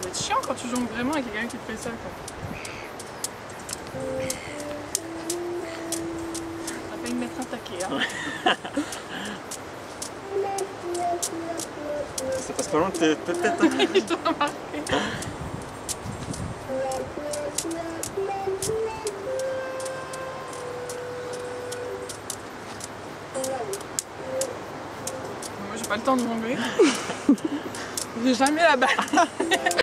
doit être chiant quand tu joues vraiment avec quelqu'un qui te fait ça, quoi. On va pas me mettre un taquet, hein. Ça passe pas loin de tes têtes, hein. Je dois remarquer. Moi j'ai pas le temps de jongler. J'ai jamais la balle.